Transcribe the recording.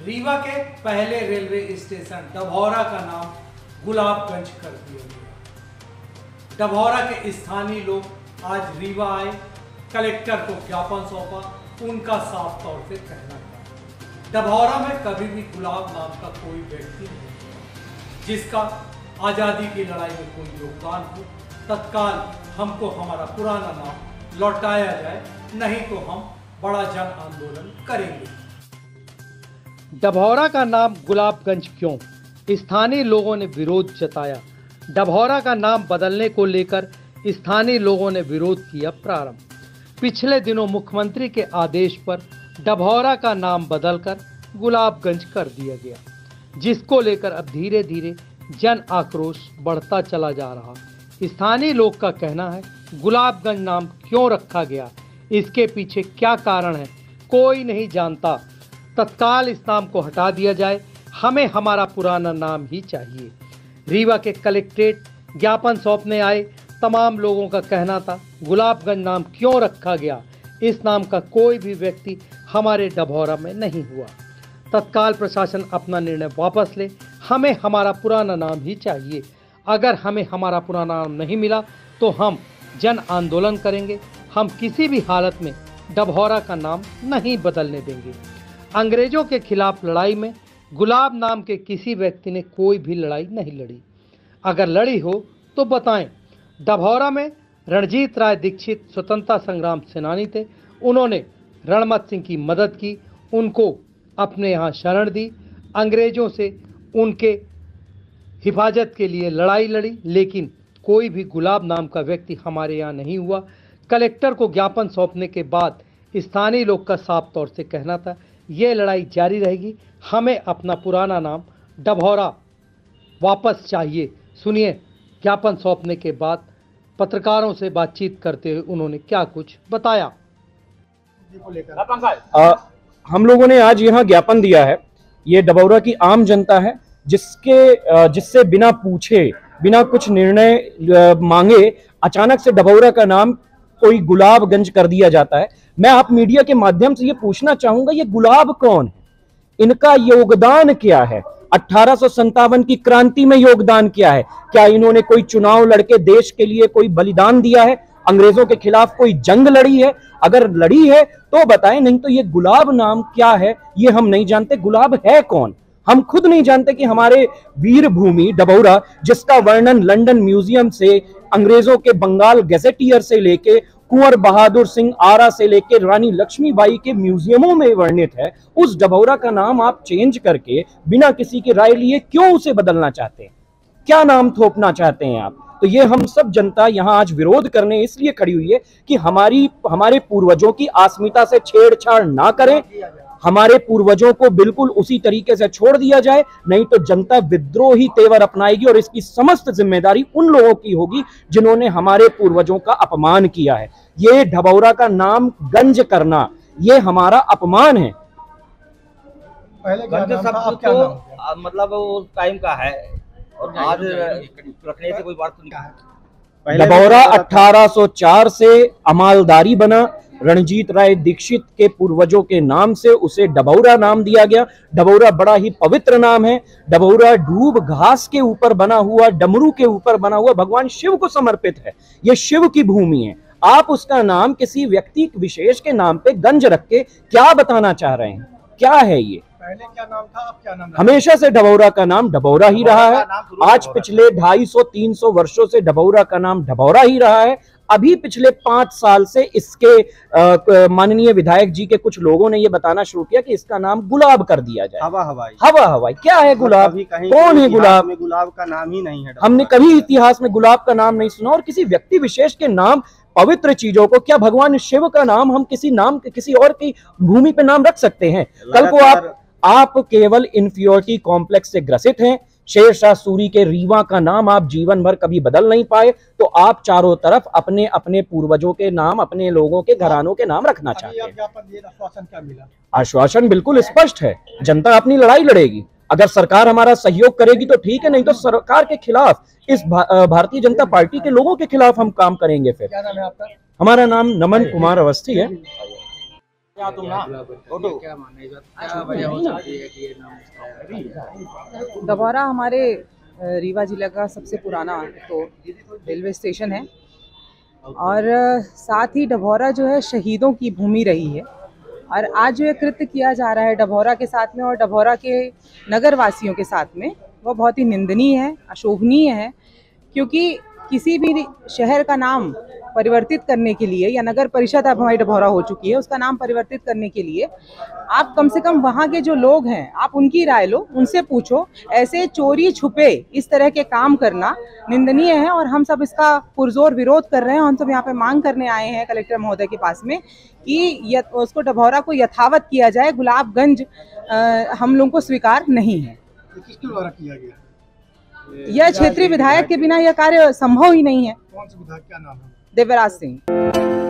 रीवा के पहले railway station Dabhaura का नाम गुलाबगंज कर दिया गया। डभौरा के स्थानीय लोग आज रीवा आए, कलेक्टर को ज्ञापन सौंपा। उनका साफ तौर से कहना था डभौरा में कभी भी गुलाब नाम का कोई व्यक्ति नहीं जिसका आजादी की लड़ाई में कोई योगदान हो। तत्काल हमको हमारा पुराना नाम लौटाया जाए, नहीं तो हम बड़ा जन आंदोलन करेंगे। डभौरा का नाम गुलाबगंज क्यों? स्थानीय लोगों ने विरोध जताया। डभौरा का नाम बदलने को लेकर स्थानीय लोगों ने विरोध किया प्रारंभ। पिछले दिनों मुख्यमंत्री के आदेश पर डभौरा का नाम बदलकर गुलाबगंज कर दिया गया, जिसको लेकर अब धीरे धीरे जन आक्रोश बढ़ता चला जा रहा। स्थानीय लोग का कहना है गुलाबगंज नाम क्यों रखा गया, इसके पीछे क्या कारण है, कोई नहीं जानता। तत्काल इस नाम को हटा दिया जाए, हमें हमारा पुराना नाम ही चाहिए। रीवा के कलेक्ट्रेट ज्ञापन सौंपने आए तमाम लोगों का कहना था गुलाबगंज नाम क्यों रखा गया, इस नाम का कोई भी व्यक्ति हमारे डभौरा में नहीं हुआ। तत्काल प्रशासन अपना निर्णय वापस ले, हमें हमारा पुराना नाम ही चाहिए। अगर हमें हमारा पुराना नाम नहीं मिला तो हम जन आंदोलन करेंगे। हम किसी भी हालत में डभौरा का नाम नहीं बदलने देंगे। अंग्रेजों के खिलाफ लड़ाई में गुलाब नाम के किसी व्यक्ति ने कोई भी लड़ाई नहीं लड़ी। अगर लड़ी हो तो बताएं। डभौरा में रणजीत राय दीक्षित स्वतंत्रता संग्राम सेनानी थे। उन्होंने रणमत सिंह की मदद की, उनको अपने यहाँ शरण दी, अंग्रेजों से उनके हिफाजत के लिए लड़ाई लड़ी, लेकिन कोई भी गुलाब नाम का व्यक्ति हमारे यहाँ नहीं हुआ। कलेक्टर को ज्ञापन सौंपने के बाद स्थानीय लोग का साफ तौर से कहना था ये लड़ाई जारी रहेगी, हमें अपना पुराना नाम डभौरा वापस चाहिए। सुनिए ज्ञापन सौंपने के बाद पत्रकारों से बातचीत करते हुए उन्होंने क्या कुछ बताया। हम लोगों ने आज यहाँ ज्ञापन दिया है। ये डभौरा की आम जनता है जिससे बिना पूछे, बिना कुछ निर्णय मांगे अचानक से डभौरा का नाम कोई गुलाबगंज कर दिया जाता है। मैं आप मीडिया के माध्यम से ये पूछना चाहूंगा, ये गुलाब कौन है, इनका योगदान क्या है, 1857 की क्रांति में योगदान क्या है? क्या इन्होंने कोई चुनाव लड़के देश के लिए कोई बलिदान दिया है, अंग्रेजों के खिलाफ कोई जंग लड़ी है? अगर लड़ी है तो बताएं, नहीं तो ये गुलाब नाम क्या है ये हम नहीं जानते। गुलाब है कौन हम खुद नहीं जानते कि हमारे वीर भूमि डभौरा, जिसका वर्णन लंदन म्यूजियम से, अंग्रेजों के बंगाल गैजेटियर से लेके, कुंवर बहादुर सिंह आरा से लेके रानी लक्ष्मीबाई के म्यूजियमों में वर्णित है, उस डभौरा का नाम आप चेंज करके बिना किसी की राय लिए क्यों उसे बदलना चाहते हैं? क्या नाम थोपना चाहते हैं आप? तो ये हम सब जनता यहाँ आज विरोध करने इसलिए खड़ी हुई है कि हमारे पूर्वजों की अस्मिता से छेड़छाड़ ना करें, हमारे पूर्वजों को बिल्कुल उसी तरीके से छोड़ दिया जाए, नहीं तो जनता विद्रोही तेवर अपनाएगी और इसकी समस्त जिम्मेदारी उन लोगों की होगी जिन्होंने हमारे पूर्वजों का अपमान किया है। ये डभौरा का नाम गंज करना ये हमारा अपमान है। पहले गंज शब्द तो मतलब उस टाइम का है और आज रखने से कोई बात नहीं है। डभौरा 1804 से अमालदारी बना, रणजीत राय दीक्षित के पूर्वजों के नाम से उसे डभौरा नाम दिया गया। डभौरा बड़ा ही पवित्र नाम है। डभौरा डूब घास के ऊपर बना हुआ, डमरू के ऊपर बना हुआ भगवान शिव को समर्पित है। यह शिव की भूमि है। आप उसका नाम किसी व्यक्ति विशेष के नाम पे गंज रख के क्या बताना चाह रहे हैं? क्या है ये? पहले क्या नाम था, अब क्या नाम? हमेशा से डभौरा का नाम डभौरा ही रहा है। आज पिछले 250-300 वर्षों से डभौरा का नाम डभौरा ही रहा है। अभी पिछले 5 साल से इसके माननीय विधायक जी के कुछ लोगों ने ये बताना शुरू किया कि इसका नाम गुलाब कर दिया जाए। हवा हवाई, हवा हवाई क्या है गुलाब? कौन है गुलाब? गुलाब का नाम ही नहीं है। हमने कभी इतिहास में गुलाब का नाम नहीं सुना। और किसी व्यक्ति विशेष के नाम, पवित्र चीजों को, क्या भगवान शिव का नाम हम किसी और की भूमि पे नाम रख सकते हैं? कल को आप केवल इंफीरियरिटी कॉम्प्लेक्स से ग्रसित हैं। शेरशाह सूरी के रीवा का नाम आप जीवन भर कभी बदल नहीं पाए, तो आप चारों तरफ अपने अपने पूर्वजों के नाम, अपने लोगों के घरानों के नाम रखना चाहते हैं। आश्वासन क्या मिला? आश्वासन बिल्कुल स्पष्ट है, जनता अपनी लड़ाई लड़ेगी। अगर सरकार हमारा सहयोग करेगी तो ठीक है, नहीं तो सरकार के खिलाफ, इस भारतीय जनता पार्टी के लोगों के खिलाफ हम काम करेंगे। फिर क्या नाम है आपका? हमारा नाम नमन कुमार अवस्थी है। क्या तुम ना ऑटो क्या मानना है, क्या वजह हो सकती है कि ये नाम डभौरा हमारे रीवा जिला का सबसे पुराना तो रेलवे स्टेशन है और साथ ही डभौरा जो है शहीदों की भूमि रही है। और आज जो ये कृत्य किया जा रहा है डभौरा के साथ में और डभौरा के नगर वासियों के साथ में, वो बहुत ही निंदनीय है, अशोभनीय है। क्योंकि किसी भी शहर का नाम परिवर्तित करने के लिए, या नगर परिषद अब हमारी डभौरा हो चुकी है, उसका नाम परिवर्तित करने के लिए आप कम से कम वहाँ के जो लोग हैं आप उनकी राय लो, उनसे पूछो। ऐसे चोरी छुपे इस तरह के काम करना निंदनीय है और हम सब इसका पुरजोर विरोध कर रहे हैं। हम सब यहाँ पे मांग करने आए हैं कलेक्टर महोदय के पास में कि उसको डभौरा को यथावत किया जाए। गुलाबगंज हम लोगों को स्वीकार नहीं है। किसके द्वारा किया गया? यह क्षेत्रीय विधायक के बिना यह कार्य संभव ही नहीं है। कौन से विधायक, क्या नाम है? देवराज सिंह।